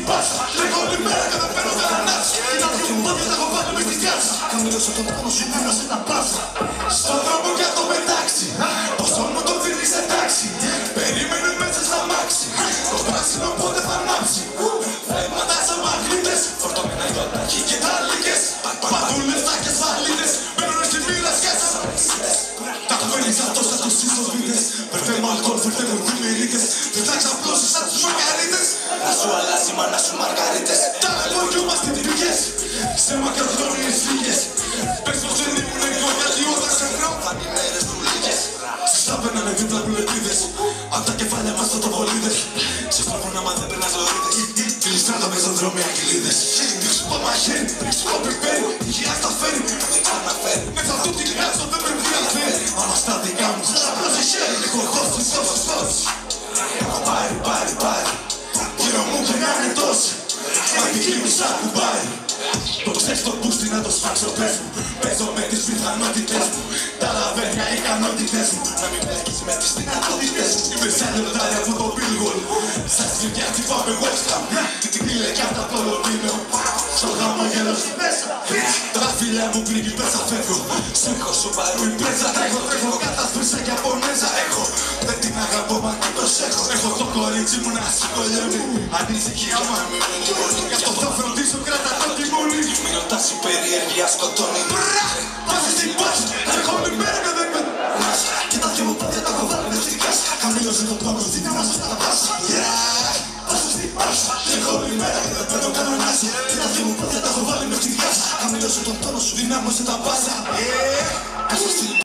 πάσα. Τρέχω όλη μέρα και δεν παίρνω κανένα. Είναι τα δυο μου πόδια τα έχω βάλει μες στη διάσα. Χαμηλώσω τον τόνο σου να σε τα πάσα. Στον δρόμο για το μετάξι, πόσο μου το δίνεις εντάξει. Περίμενε μέσα στα μάξι, το πράσινο πότε θα ανάψει. Φρέματα σαν μαγνήτες, φορτωμένα γιοτάχη και τάλικες. Παντού λεφτά και σφαλίτες, μπαίνουνε στη μοίρα σκέψα. Τα κουβένεις αυτός θα τους ισοβίτες. Φέρτε μου αλκοόλ, φέρτε μου δημιουργίτες. Δεν θα ξαπλώσεις σαν τους μαργαρίτες. Να σου αλλάζει μα να σου μαργαρίτες. Τα λεγόριούμαστε τυπικές, σε μακροχρόνιες φύγες. Πες πως δεν ήμουν εγώ γιατί όταν σε βρω φάνη μέρες του λίγες. Στις τα παίρνανε δίπλα μπουλετίδες, απ' τα κεφάλια μας φωτοβολίδες. Σε στρέφουν άμα δεν περνάς λωρίδες. Φιλιστρά τα πεζοδρόμια κοιλίδες. Δείξου το μαχαίρι, ρίξου το πιπέρι. Η γυριά στα φέρει, δεν ξαναφέρει. Μέσα αυτού την κράξω δεν με ενδιαφέρει. Άμα στα δικά μου, απλώς η χέρι. Έχω δώσει, δώσει. Έχω πάρει. Γύρω μου περνάνε τόσοι. Μα την κλείνει σαν κουμπάρι. Το ξέρεις το μπούστι να το σφάξω πες μου. Παίζω με τις πιθανότητες μου. Τα λαβαίνια ικανότητες μου. Να μην μπλέκεις με τις δυνατότητες μου. Είμαι σαν λεπτάρι από το Billboard. Σαν σκληριά χτυπάμε West Ham. Την κλειλεκιά από το Λονδίνο. Στο χαμόγελο στη μέσα. Τα φιλιά μου πριγκιπέσα φεύγω. Σου έχω Subaru Impreza. Τρέχω κατάσπρισα και Ιαπωνέζα έχω. Δεν την αγαπώ μα την προσέχω. Έχω το κορίτσι μου να σηκωλιώνει. Ανησυχία μα μην μένει μόνη. Γι' αυτό θα φροντίσω κράτα το τιμόνι. Μην ρωτάς η περιέργεια σκοτώνει. Πάση στην πάση. Τρέχω όλη μέρα και δεν με μάσα. Και τα δυο μου πόδια τα έχω βάλει μες στην κάσα. Χαμήλωσε τον τόνο στην διάμασα στα πάσα. Πάση στην πάσα. Τρέχω όλη μέρα και δεν παίρνω κανένας. Και τα δυο μου πόδια τα έχω βάλει μες στην κάσα. Χαμήλωσε τον τόνο σου, δυνάμωσε τα πάσα.